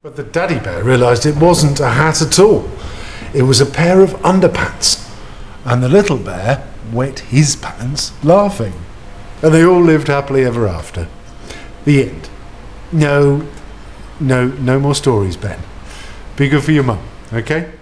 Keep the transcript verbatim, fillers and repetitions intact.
But the daddy bear realised it wasn't a hat at all. It was a pair of underpants. And the little bear wet his pants laughing. And they all lived happily ever after. The end. No, no, no more stories, Ben. Be good for your mum, okay?